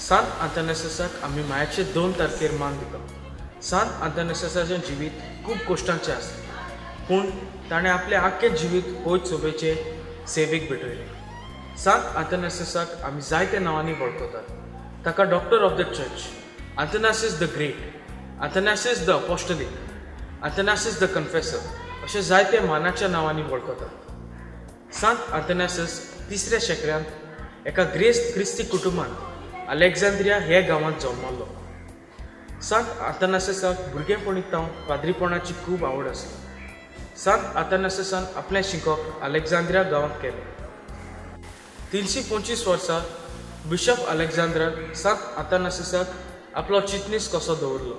सांत अथानासिसाक आमी मायाचे 2 तारखेर मान दिता. सांत अथानासिसाचें जिवीत खूब कश्टांचें आसलें, पूण ताणें आपलें आख्खें जिवीत होच सोबेचे सेवेक भेटयलें. सांत अथानासिसाक आमी जायत्या नांवांनी वळखतात. ताका doctor of the church, Athanasius the great, Athanasius the apostolic, Athanasius the confessor अशे जायते मानाच्या नांवांनी वळखतात. सांत अथानासिस 3ऱ्या शेंकड्यांत एका क्रिस्ती कुटुंबांत अलेक्झांद्रिया ह्या गांवांत जल्मलो. सांत अथानासिसाक भुरगेपणींतावन पाद्रीपणाची खूब आवड आसली. सांत अथानासिसान आपलें शिकोवप अलेक्झांद्रिया गांवांत केलें. 325 वर्सां बिशप अलेक्झांद्रान सांत अथानासिसाक आपलो चिटणीस कसो दवरलो.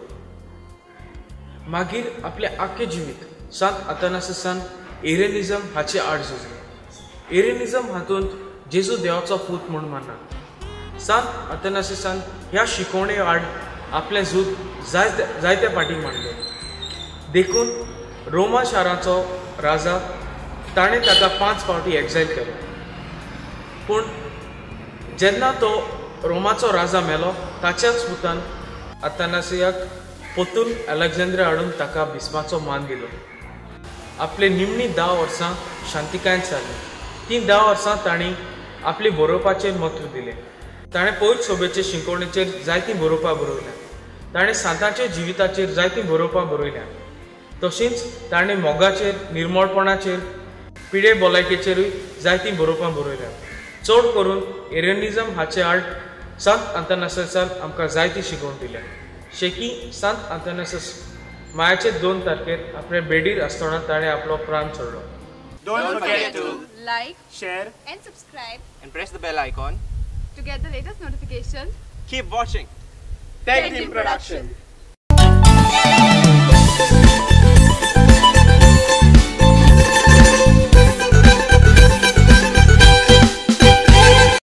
मागीर आपलें आख्खें जिवीत सांत अथानासिसान एरेनिझम हाचे आड झुजलें. एरेनिझम हातूंत जेजू देवाचो पूत म्हूण माननात. सांत अथानासिसान ह्या शिकवणे आड आपलें झूज जायत्या फाटीं मांडलें. देखून रोमा शाराचो राजा ताणें ताका 5 फावटी एक्झायल केलो. पूण जेन्ना तो रोमाचो राजा मेलो ताच्याच पुतान अथानासियाक परतून अलेक्झांद्रिया हाडून ताका बिस्माचो मान दिलो. आपले निमणी 10 वर्सां शांतिकायेंत जाली. ती 10 वर्सां तांणी आपली बरोवपाचेर म्हत्व दिलें. ताणें पयस सोबेचे शिकवणेचेर जायतीं बरोवपां बरयल्यां. ताणें सांतांच्या जिविताचेर जायतीं बरोवपां बरयल्यां. तशींच ताणें मोगाचेर, निर्मळपणाचेर, पिडे भलायकेचेरूय जायतीं बरोवपां बरयल्यां. चड करून एरेनिझम हाचे आड सांत अथानासिसान आमकां जायती शिकवण दिल्या. शेकी सांत अथानासिस मायाचे 2 तारखेर आपल्या बेडीर आसतना ताणें आपलो प्राण सोडलो. Don't forget to like, share, and subscribe and press the bell icon to get the latest notification. Keep watching. Tech Team Production.